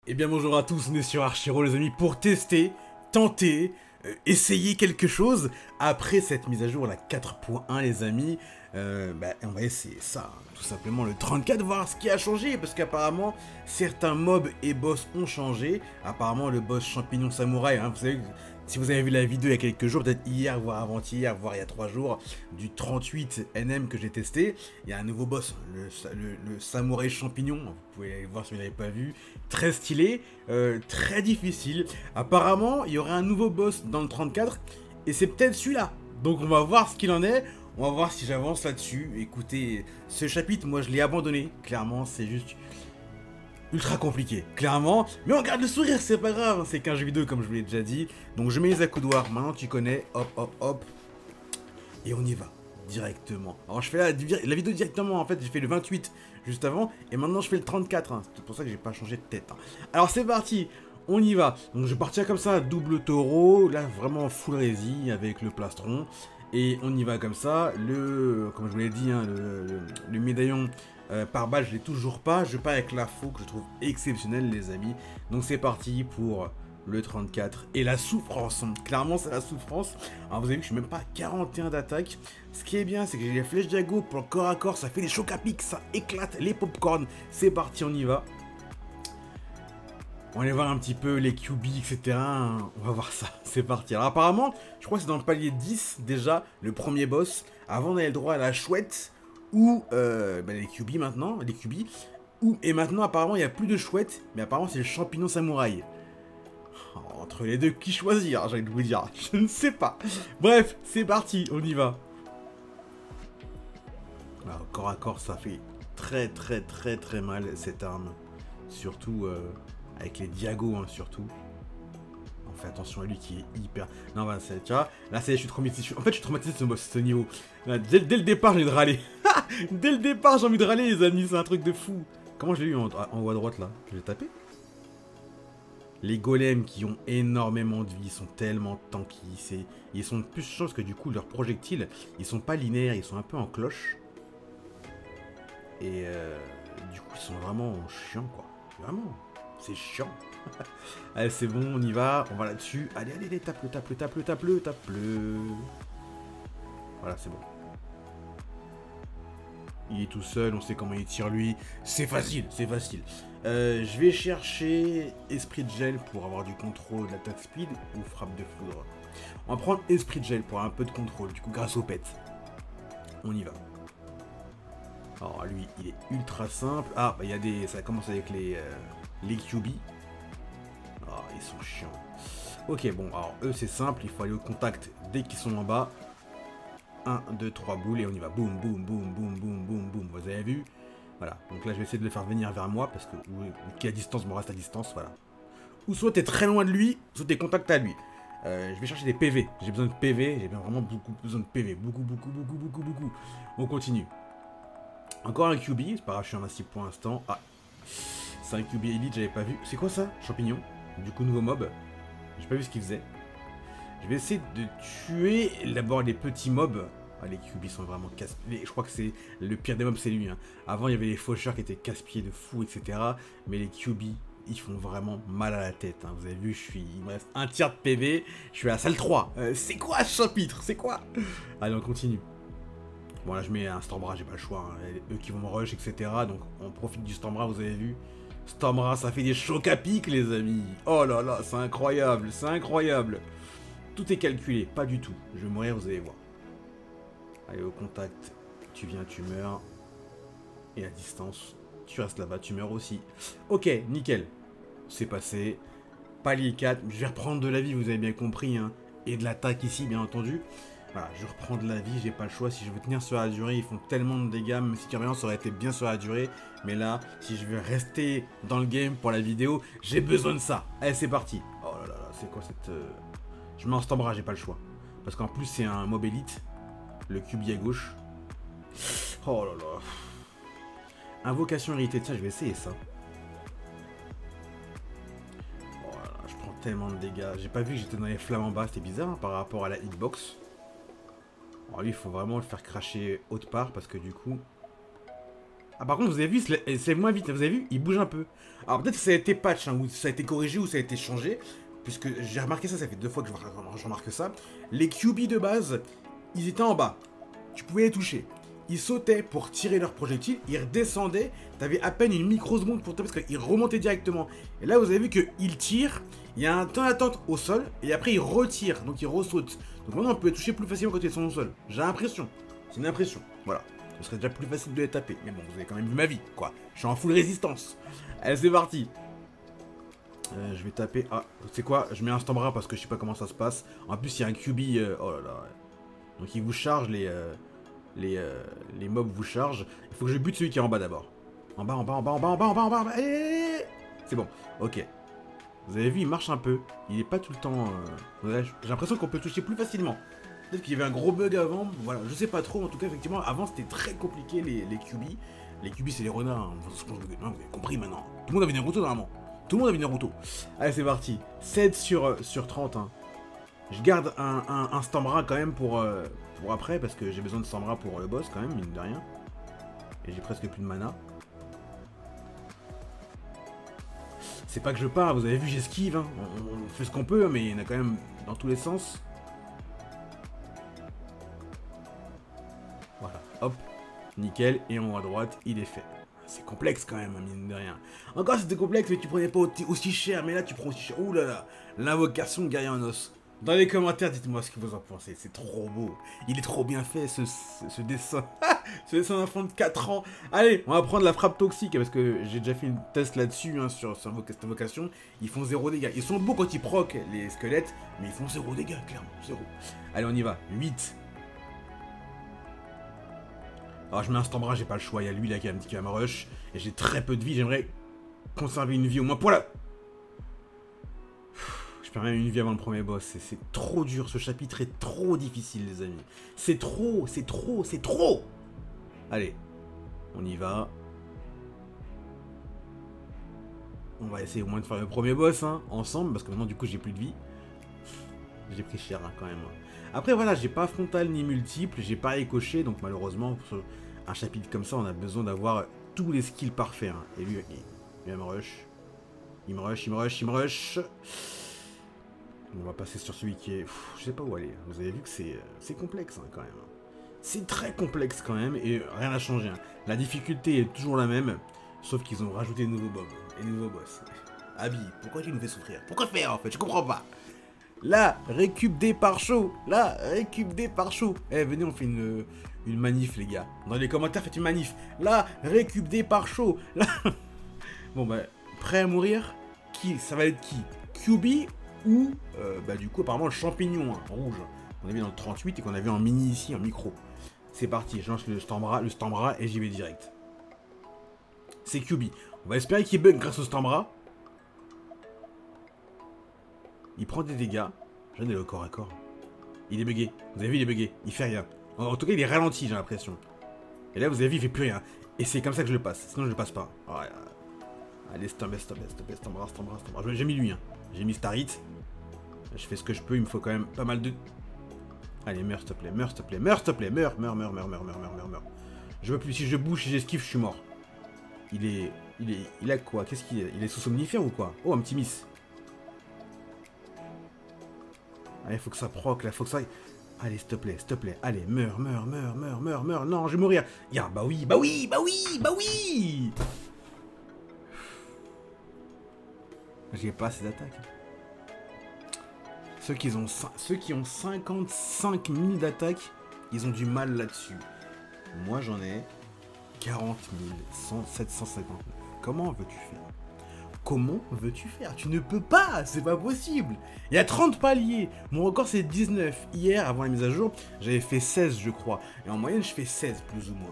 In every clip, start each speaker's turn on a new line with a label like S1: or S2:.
S1: Eh bien bonjour à tous, on est sur Archero les amis pour tester, tenter, essayer quelque chose après cette mise à jour la 4.1 les amis. On va essayer ça, hein, tout simplement le 34, voir ce qui a changé parce qu'apparemment certains mobs et boss ont changé. Apparemment le boss champignon samouraï, hein, vous savez, si vous avez vu la vidéo il y a quelques jours, peut-être hier, voire avant-hier, voire il y a 3 jours, du 38 NM que j'ai testé, il y a un nouveau boss, le samouraï champignon, vous pouvez aller voir si vous n'avez pas vu, très stylé, très difficile. Apparemment, il y aura un nouveau boss dans le 34, et c'est peut-être celui-là. Donc on va voir ce qu'il en est, on va voir si j'avance là-dessus. Écoutez, ce chapitre, moi je l'ai abandonné, clairement, c'est juste ultra compliqué, clairement. Mais on garde le sourire, c'est pas grave, c'est qu'un jeu vidéo comme je vous l'ai déjà dit. Donc je mets les accoudoirs, maintenant tu connais, hop hop hop. Et on y va, directement. Alors je fais la vidéo directement, en fait j'ai fait le 28 juste avant. Et maintenant je fais le 34, hein. C'est pour ça que j'ai pas changé de tête, hein. Alors c'est parti, on y va. Donc je vais partir comme ça, double taureau, là vraiment full rési avec le plastron. Et on y va comme ça, comme je vous l'ai dit, hein, le médaillon par balle, je l'ai toujours pas. Je pars avec la faux que je trouve exceptionnelle, les amis. Donc c'est parti pour le 34 et la souffrance. Clairement, c'est la souffrance. Alors vous avez vu que je suis même pas à 41 d'attaque. Ce qui est bien, c'est que j'ai les flèches Diago pour le corps à corps. Ça fait des chocs à pic, ça éclate les popcorn. C'est parti, on y va. On va aller voir un petit peu les QB, etc. On va voir ça, c'est parti. Alors apparemment, je crois que c'est dans le palier 10 déjà, le premier boss. Avant on avait le droit à la chouette, ou les QB maintenant, les QB. Et maintenant apparemment il n'y a plus de chouette, mais apparemment c'est le champignon samouraï. Entre les deux, qui choisir, j'ai envie de vous dire, je ne sais pas. Bref, c'est parti, on y va. Alors, corps à corps, ça fait très mal cette arme. Surtout... avec les diagos, hein, surtout. On fait attention à lui qui est hyper... Non, bah, tu vois, là, je suis traumatisé. En fait, je suis traumatisé de ce niveau. Là, dès le départ, j'ai envie de râler. Dès le départ, j'ai envie de râler, les amis. C'est un truc de fou. Comment je l'ai eu en haut à droite, là? Je l'ai tapé? Les golems qui ont énormément de vie, ils sont tellement tanky. Ils sont plus chance que du coup, leurs projectiles, ils sont pas linéaires, ils sont un peu en cloche. Et du coup, ils sont vraiment chiants, quoi. Vraiment. C'est chiant. Allez, c'est bon, on y va. On va là-dessus. Allez, tape-le. Voilà, c'est bon. Il est tout seul, on sait comment il tire lui. C'est facile. Je vais chercher Esprit de Gel pour avoir du contrôle d'attaque speed ou frappe de foudre. On va prendre Esprit de Gel pour avoir un peu de contrôle, du coup, grâce au pet. On y va. Alors, lui, il est ultra simple. Ah, bah, il y a des... Ça commence avec les QB. Ah, ils sont chiants. Ok, bon, alors eux c'est simple, il faut aller au contact dès qu'ils sont en bas. 1, 2, 3 boules et on y va. Boum, boum, boum, boum, boum, boum, boum. Vous avez vu? Voilà, donc là je vais essayer de le faire venir vers moi parce que qui à distance me reste à distance, voilà. Ou soit t'es très loin de lui, soit t'es contact à lui. Je vais chercher des PV, j'ai besoin de PV, j'ai vraiment beaucoup besoin de PV. Beaucoup. On continue. Encore un QB, c'est pas grave, je suis en assis pour l'instant. Ah, c'est un QB Elite, j'avais pas vu. C'est quoi ça? Champignon. Du coup, nouveau mob. J'ai pas vu ce qu'il faisait. Je vais essayer de tuer d'abord les petits mobs. Ah, les QB sont vraiment casse-pieds. Je crois que c'est le pire des mobs, c'est lui, hein. Avant, il y avait les faucheurs qui étaient casse-pieds de fou, etc. Mais les QB, ils font vraiment mal à la tête, hein. Vous avez vu, il me reste un tiers de PV. Je suis à la salle 3. C'est quoi ce chapitre? C'est quoi? Allez, on continue. Bon, là, je mets un Stormbra, j'ai pas le choix, hein. Eux qui vont me rush, etc. Donc, on profite du Stormbra, vous avez vu. Stormbra, ça fait des chocs à pic, les amis. Oh là là, c'est incroyable, c'est incroyable. Tout est calculé, pas du tout. Je vais mourir, vous allez voir. Allez, au contact, tu viens, tu meurs. Et à distance, tu restes là-bas, tu meurs aussi. Ok, nickel. C'est passé. Palier 4, je vais reprendre de la vie, vous avez bien compris, hein. Et de l'attaque ici, bien entendu. Voilà, je reprends de la vie, j'ai pas le choix. Si je veux tenir sur la durée, ils font tellement de dégâts. Même si carrément ça aurait été bien sur la durée. Mais là, si je veux rester dans le game pour la vidéo, j'ai besoin de ça. Allez, c'est parti. Oh là là, c'est quoi cette... Je mets en Stormbra, j'ai pas le choix. Parce qu'en plus, c'est un mob élite. Le QB à gauche. Oh là là. Invocation héritée, tiens, je vais essayer ça. Oh là là, je prends tellement de dégâts. J'ai pas vu que j'étais dans les flammes en bas, c'était bizarre, hein, par rapport à la hitbox. Alors lui, il faut vraiment le faire cracher autre part parce que du coup... Ah, par contre, vous avez vu, c'est moins vite, vous avez vu, il bouge un peu. Alors peut-être que ça a été patch, hein, ou ça a été corrigé, ou ça a été changé, puisque j'ai remarqué ça, ça fait 2 fois que je remarque ça. Les QB de base, ils étaient en bas. Tu pouvais les toucher. Ils sautaient pour tirer leurs projectiles, ils redescendaient, t'avais à peine une microseconde pour taper parce qu'ils remontaient directement. Et là, vous avez vu qu'ils tirent, il y a un temps d'attente au sol, et après ils retirent, donc ils ressautent. Donc maintenant, on peut les toucher plus facilement quand ils sont au sol. J'ai l'impression. C'est une impression. Voilà. Ce serait déjà plus facile de les taper. Mais bon, vous avez quand même vu ma vie, quoi. Je suis en full résistance. Allez, c'est parti. Je vais taper... Ah, c'est quoi? Je mets un Stambra parce que je sais pas comment ça se passe. En plus, il y a un QB... Oh là là. Ouais. Donc, il vous charge les mobs vous chargent. Il faut que je bute celui qui est en bas d'abord. En bas, en bas, en bas, en bas, en bas, en bas, en bas, en bas. C'est bon. Ok. Vous avez vu, il marche un peu. Il est pas tout le temps... J'ai l'impression qu'on peut le toucher plus facilement. Peut-être qu'il y avait un gros bug avant, voilà, je sais pas trop, en tout cas, effectivement, avant c'était très compliqué les QB. Les QB c'est les renards, hein. Vous avez compris maintenant. Tout le monde avait des Naruto normalement. Tout le monde avait des Naruto. Allez, c'est parti. 7 sur 30. Hein. Je garde un Stambra quand même pour après, parce que j'ai besoin de Stambra pour le boss quand même, mine de rien. Et j'ai presque plus de mana. C'est pas que je pars, vous avez vu, j'esquive. Hein. On fait ce qu'on peut, mais il y en a quand même dans tous les sens. Voilà, hop, nickel, et en haut à droite, il est fait. C'est complexe quand même, mine de rien. Encore c'était complexe, mais tu prenais pas aussi cher, mais là tu prends aussi cher. Ouh là là, l'invocation de guerrier en os. Dans les commentaires, dites-moi ce que vous en pensez, c'est trop beau. Il est trop bien fait, ce dessin. Ce dessin d'enfant de 4 ans. Allez, on va prendre la frappe toxique, parce que j'ai déjà fait une test là-dessus, hein, sur cette invocation. Ils font 0 dégâts. Ils sont beaux quand ils proc les squelettes, mais ils font 0 dégâts, clairement, 0. Allez, on y va, 8. Alors je mets un Stambra, j'ai pas le choix, il y a lui là qui va me rush, et j'ai très peu de vie, j'aimerais conserver une vie au moins pour la... Je perds même une vie avant le premier boss, c'est trop dur, ce chapitre est trop difficile les amis. C'est trop, c'est trop, c'est trop. Allez, on y va. On va essayer au moins de faire le premier boss, hein, ensemble, parce que maintenant du coup j'ai plus de vie. J'ai pris cher hein, quand même. Après voilà, j'ai pas frontal ni multiple, j'ai pas écoché, donc malheureusement, pour un chapitre comme ça, on a besoin d'avoir tous les skills parfaits. Hein. Et lui, il me rush. Il me rush, il me rush, il me rush. On va passer sur celui qui est... je sais pas où aller. Vous avez vu que c'est complexe hein, quand même. C'est très complexe quand même, et rien n'a changé. Hein. La difficulté est toujours la même, sauf qu'ils ont rajouté de nouveaux mobs et de nouveaux boss. Abby, pourquoi tu nous fais souffrir? Pourquoi faire en fait? Je comprends pas. Là, récup des pare chaud. Là, récup des pare chaud. Eh, venez, on fait une manif, les gars. Dans les commentaires, faites une manif. Là, récup des pare chaud. Là. Bon, bah, prêt à mourir? Qui? Ça va être qui? QB ou, bah, du coup, apparemment, le champignon hein, rouge. On a vu dans le 38 et qu'on a vu en mini ici, en micro. C'est parti, je lance le Stambra et j'y vais direct. C'est QB. On va espérer qu'il bug grâce au Stambra. Il prend des dégâts. Je viens d'aller au corps à corps. Il est bugué. Vous avez vu, il est bugué. Il fait rien. En tout cas, il est ralenti, j'ai l'impression. Et là, vous avez vu, il fait plus rien. Et c'est comme ça que je le passe. Sinon, je le passe pas. Oh, allez, Stambra. J'ai mis lui. Hein. J'ai mis Starit. Je fais ce que je peux. Il me faut quand même pas mal de... Allez, meurs, s'il te plaît. Meurs, s'il te plaît. Meurs, s'il te plaît. Meurs. Je veux plus. Si je bouge, si j'esquive, je suis mort. Il a quoi? Qu'est-ce qu'il est? Il est sous somnifère ou quoi? Oh, un petit miss. Allez, faut que ça proc, là, faut que ça... Allez, s'il te plaît, allez, meurs. Non, je vais mourir. Ya, bah oui. J'ai pas assez d'attaques. Ceux qui ont 55 000 d'attaques, ils ont du mal là-dessus. Moi, j'en ai 40 759. Comment veux-tu faire? Comment veux-tu faire? Tu ne peux pas, c'est pas possible. Il y a 30 paliers. Mon record c'est 19. Hier, avant la mise à jour, j'avais fait 16 je crois. Et en moyenne, je fais 16 plus ou moins.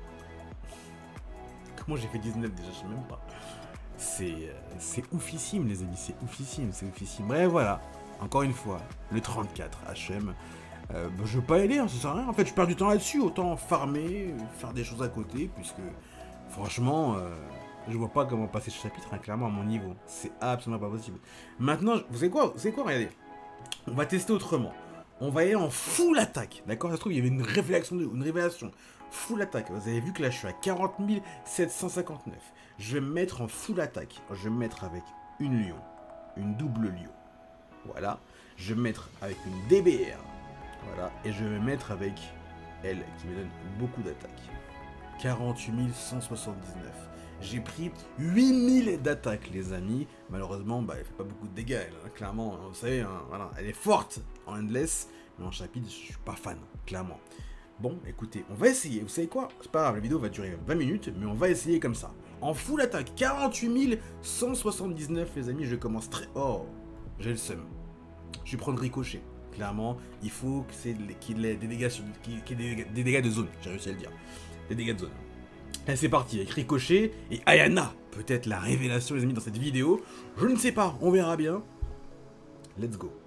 S1: Comment j'ai fait 19 déjà? Je sais même pas. C'est oufissime les amis, c'est oufissime. Bref, voilà. Encore une fois, le 34 HM. Je veux pas aider, hein, ça sert à rien. En fait, je perds du temps là-dessus. Autant farmer, faire des choses à côté, puisque franchement... je vois pas comment passer ce chapitre, hein, clairement, à mon niveau. C'est absolument pas possible. Maintenant, vous savez quoi? Regardez. On va tester autrement. On va y aller en full attaque. D'accord? Ça se trouve, il y avait une révélation. full attaque. Vous avez vu que là, je suis à 40 759. Je vais me mettre en full attaque. Je vais me mettre avec une lion, une double lion. Voilà. Je vais me mettre avec une DBR. Voilà. Et je vais me mettre avec elle, qui me donne beaucoup d'attaques. 48 179. J'ai pris 8000 d'attaque, les amis. Malheureusement, bah, elle fait pas beaucoup de dégâts, elle, hein, clairement. Vous savez, hein, voilà, elle est forte en endless, mais en chapitre, je suis pas fan, clairement. Bon, écoutez, on va essayer. Vous savez quoi? C'est pas grave, la vidéo va durer 20 minutes, mais on va essayer comme ça. En full attaque, 48 179, les amis. Je commence très... Oh, j'ai le seum. Je vais prendre ricochet. Clairement, il faut qu'il ait des dégâts, des dégâts de zone. J'ai réussi à le dire. Des dégâts de zone. Et c'est parti, avec Ricochet et Ayana. Peut-être la révélation, les amis, dans cette vidéo. Je ne sais pas, on verra bien. Let's go.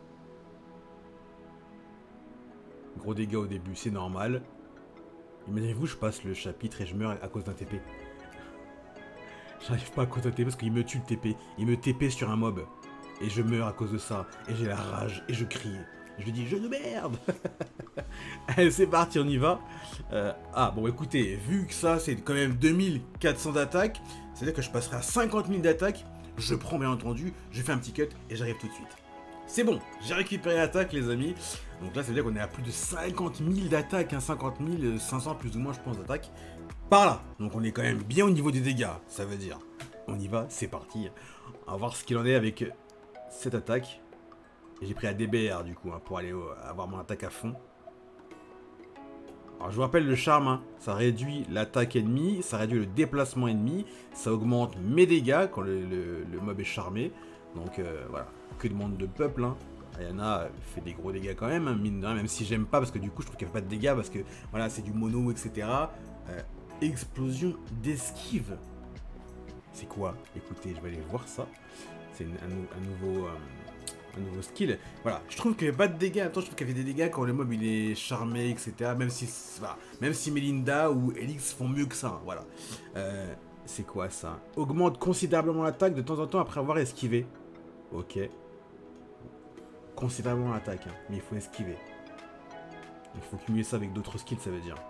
S1: Gros dégâts au début, c'est normal. Imaginez-vous, je passe le chapitre et je meurs à cause d'un TP. J'arrive pas à cause d'un TP parce qu'il me tue le TP. Il me TP sur un mob. Et je meurs à cause de ça. Et j'ai la rage. Et je crie. Je lui dis, jeu de merde. Allez, c'est parti, on y va. Bon, écoutez, vu que ça, c'est quand même 2400 d'attaque, c'est-à-dire que je passerai à 50 000 d'attaque. Je prends, bien entendu, je fais un petit cut et j'arrive tout de suite. C'est bon, j'ai récupéré l'attaque, les amis. Donc là, ça veut dire qu'on est à plus de 50 000 d'attaque, hein, 50 500 plus ou moins, je pense, d'attaque. Par là. Donc on est quand même bien au niveau des dégâts, ça veut dire. On y va, c'est parti. On va voir ce qu'il en est avec cette attaque. J'ai pris la DBR du coup, hein, pour aller avoir mon attaque à fond. Alors je vous rappelle le charme, hein, ça réduit l'attaque ennemie, ça réduit le déplacement ennemi, ça augmente mes dégâts quand le mob est charmé. Donc voilà, que demande de peuple, hein. Ayana fait des gros dégâts quand même, hein, mine de rien, même si j'aime pas parce que du coup je trouve qu'elle fait pas de dégâts parce que voilà, c'est du mono, etc. Explosion d'esquive. C'est quoi? Écoutez, je vais aller voir ça. C'est un nouveau skill. Voilà, je trouve qu'il n'y a pas de dégâts. Attends, je trouve qu'elle fait des dégâts quand le mob il est charmé, etc. Même si Melinda ou Elix font mieux que ça. Hein, voilà. C'est quoi ça? Augmente considérablement l'attaque de temps en temps après avoir esquivé. Ok. Considérablement l'attaque, hein, mais il faut esquiver. Il faut cumuler ça avec d'autres skills, ça veut dire.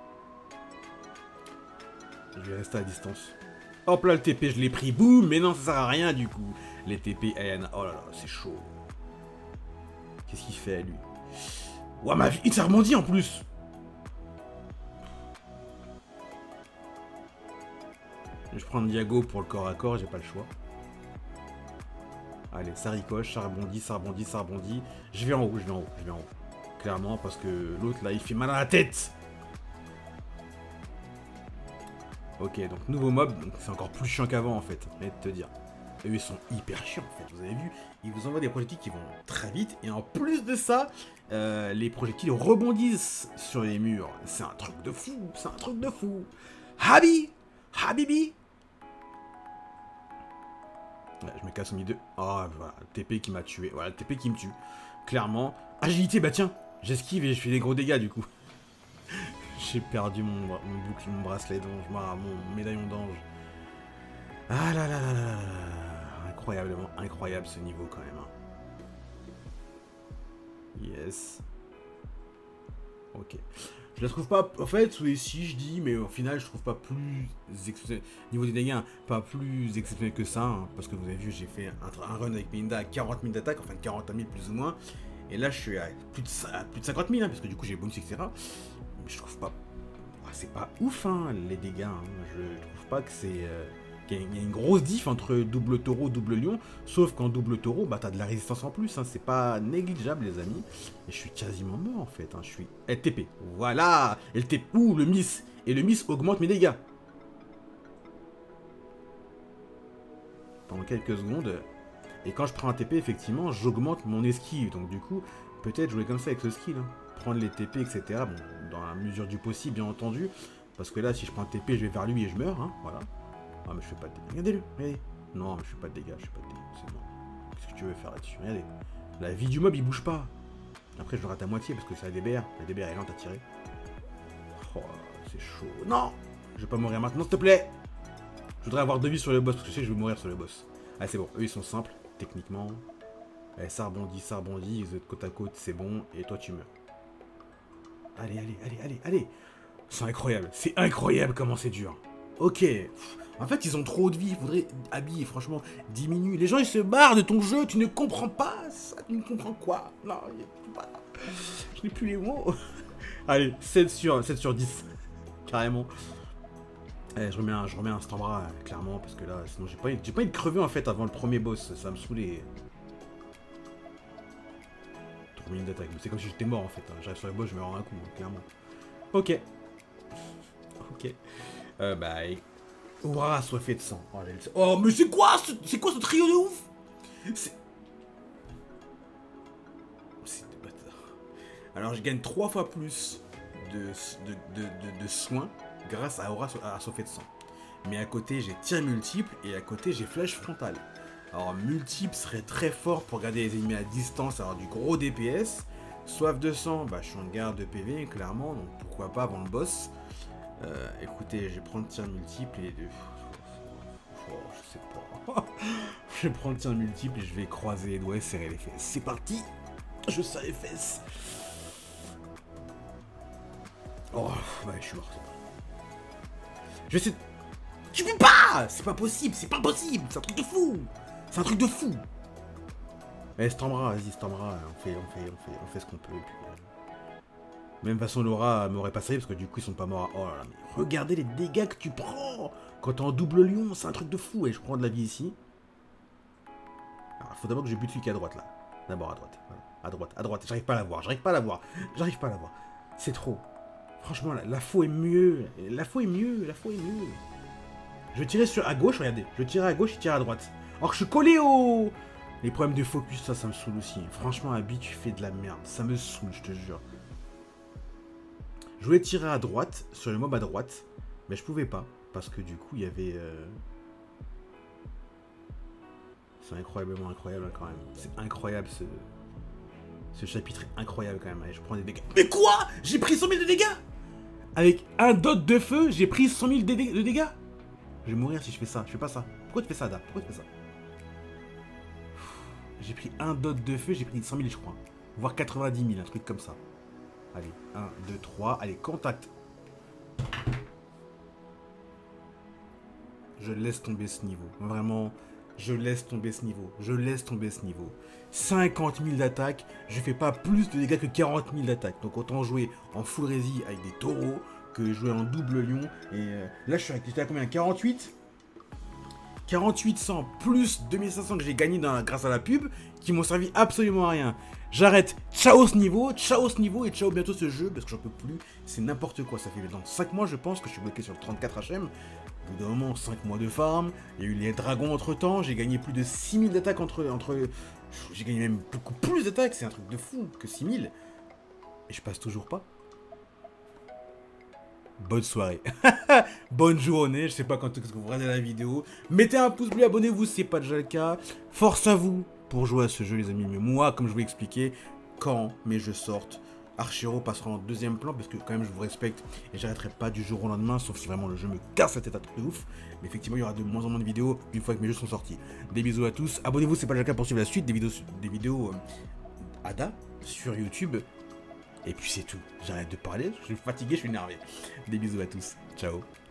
S1: Je vais rester à distance. Hop là, le TP, je l'ai pris. Boum. Mais non, ça sert à rien du coup. Les TP Ayana. Oh là là, c'est chaud. Qu'est-ce qu'il fait, lui? Ouah, ma vie, il s'est rebondi en plus. Je prends Diago pour le corps à corps, j'ai pas le choix. Allez, ça ricoche, ça rebondit, ça rebondit, ça rebondit. Je vais en haut, je vais en haut, je vais en haut. Clairement, parce que l'autre, là, il fait mal à la tête. Ok, donc nouveau mob, donc c'est encore plus chiant qu'avant, en fait. Je vais te dire. Eux, ils sont hyper chiants, en fait. Vous avez vu, ils vous envoient des projectiles qui vont très vite. Et en plus de ça, les projectiles rebondissent sur les murs. C'est un truc de fou. C'est un truc de fou. Habibi. Ouais, je me casse au milieu de... Ah, voilà, le TP qui m'a tué. Voilà, le TP qui me tue. Clairement. Agilité, bah tiens, j'esquive et je fais des gros dégâts, du coup. J'ai perdu mon bouclier, mon bracelet d'ange, mon médaillon d'ange. Ah là là là là là. Incroyablement incroyable ce niveau quand même. Yes. Ok. Je la trouve pas... En fait, ici je dis, mais au final je trouve pas plus exceptionnel. Niveau des dégâts, pas plus exceptionnel que ça. Hein, parce que vous avez vu, j'ai fait un run avec Melinda à 40 000 d'attaque, enfin 40 000 plus ou moins. Et là je suis à plus de 50 000, hein, parce que du coup j'ai bonus, etc. Mais je trouve pas... c'est pas ouf, hein, les dégâts. Hein. Je trouve pas que c'est... Il y a une grosse diff entre double taureau, double lion, sauf qu'en double taureau, bah t'as de la résistance en plus, hein, c'est pas négligeable les amis, et je suis quasiment mort en fait, hein, je suis LTP, voilà, LTP, ouh, le miss, et le miss augmente mes dégâts. Pendant quelques secondes, et quand je prends un TP, effectivement, j'augmente mon esquive, donc du coup, peut-être jouer comme ça avec ce skill, hein, prendre les TP, etc., bon, dans la mesure du possible, bien entendu, parce que là, si je prends un TP, je vais vers lui et je meurs, hein, voilà. Ah mais je fais pas de dégâts. Regardez-le, regardez. Non mais je fais pas de dégâts, je fais pas de dégâts, c'est bon. Qu'est-ce que tu veux faire là-dessus? Regardez. La vie du mob il bouge pas. Après je le rate à moitié parce que c'est la DBR. La DBR est lente à tirer. Oh c'est chaud. Non. Je vais pas mourir maintenant s'il te plaît. Je voudrais avoir 2 vies sur le boss parce que je sais que je vais mourir sur le boss. Ah c'est bon, eux ils sont simples, techniquement. Allez, ça rebondit, ils êtes côte à côte, c'est bon, et toi tu meurs. Allez. C'est incroyable comment c'est dur. Ok. En fait, ils ont trop de vie, il faudrait habiller, franchement, diminue. Les gens, ils se barrent de ton jeu, tu ne comprends pas ça, tu ne comprends quoi? Non, je n'ai plus les mots. Allez, 7 sur 10, carrément. Allez, je remets un Stambra, clairement, parce que là, sinon, j'ai pas envie de crever, en fait, avant le premier boss, ça me saoulait. 3 minutes d'attaque, mais c'est comme si j'étais mort, en fait. Hein. J'arrive sur le boss, je me rends un coup, clairement. Ok. Ok. Bah... Ouah, assoiffé de sang. Oh, mais c'est quoi ce trio de ouf? C'est des bâtards. Alors, je gagne 3 fois plus de soins grâce à Aura assoiffé de sang. Mais à côté, j'ai tir multiple et à côté, j'ai flèche frontale. Alors, multiple serait très fort pour garder les ennemis à distance, avoir du gros DPS. Soif de sang, bah, je suis en garde de PV, clairement, donc pourquoi pas avant le boss. Écoutez, je vais prendre tir multiple et... Oh, je sais pas. Je vais prendre le tir multiple et je vais croiser les doigts et serrer les fesses. C'est parti. Je serre les fesses. Oh, ouais, je suis mort. Je vais essayer... Tu peux pas. C'est pas possible, c'est pas possible. C'est un truc de fou. C'est un truc de fou. Eh, Stambra, vas-y, Stambra, on fait ce qu'on peut. Même façon, Laura m'aurait pas servi parce que du coup, ils sont pas morts. Oh là là, mais regardez les dégâts que tu prends quand t'es en double lion, c'est un truc de fou. Et je prends de la vie ici. Alors, faut d'abord que je bute celui qui est à droite, là. D'abord à droite. Voilà. À droite. J'arrive pas à la voir, C'est trop. Franchement, la faux est mieux. La faux est mieux. Je vais tirer à gauche, regardez. Je tire à gauche, il tire à droite. Alors que je suis collé au... Les problèmes de focus, ça me saoule aussi. Franchement, Abby, tu fais de la merde. Ça me saoule, je te jure. Je voulais tirer à droite, sur le mob à droite, mais je pouvais pas, parce que du coup, il y avait... C'est incroyablement incroyable, quand même. C'est incroyable, ce chapitre est incroyable, quand même. Allez, je prends des dégâts. Mais quoi? J'ai pris 100 000 de dégâts? Avec un dot de feu, j'ai pris 100 000 de dégâts? Je vais mourir si je fais ça. Je fais pas ça. Pourquoi tu fais ça, Ada? Pourquoi tu fais ça? J'ai pris un dot de feu, j'ai pris 100 000, je crois. Voire 90 000, un truc comme ça. Allez, 1, 2, 3. Allez, contact. Je laisse tomber ce niveau. Vraiment, je laisse tomber ce niveau. 50 000 d'attaque. Je fais pas plus de dégâts que 40 000 d'attaque. Donc autant jouer en full rési avec des taureaux que jouer en double lion. Et là, je suis à combien? 48 4800 plus 2500 que j'ai gagné grâce à la pub, qui m'ont servi absolument à rien. J'arrête, ciao ce niveau et ciao bientôt ce jeu, parce que j'en peux plus, c'est n'importe quoi, ça fait dans 5 mois je pense que je suis bloqué sur le 34 HM, au bout d'un moment 5 mois de farm, il y a eu les dragons entre temps, j'ai gagné plus de 6000 d'attaques j'ai gagné même beaucoup plus d'attaques, c'est un truc de fou que 6000, et je passe toujours pas. Bonne soirée, bonne journée, je sais pas quand est-ce que vous regardez la vidéo. Mettez un pouce bleu, abonnez-vous si c'est pas déjà le cas. Force à vous pour jouer à ce jeu les amis. Mais moi, comme je vous l'ai expliqué, quand mes jeux sortent, Archero passera en deuxième plan parce que quand même je vous respecte et j'arrêterai pas du jour au lendemain, sauf si vraiment le jeu me casse la tête à truc de ouf. Mais effectivement, il y aura de moins en moins de vidéos une fois que mes jeux sont sortis. Des bisous à tous, abonnez-vous si c'est pas déjà le cas pour suivre la suite des vidéos Ada sur YouTube. Et puis c'est tout. J'arrête de parler, je suis fatigué, je suis énervé. Des bisous à tous. Ciao.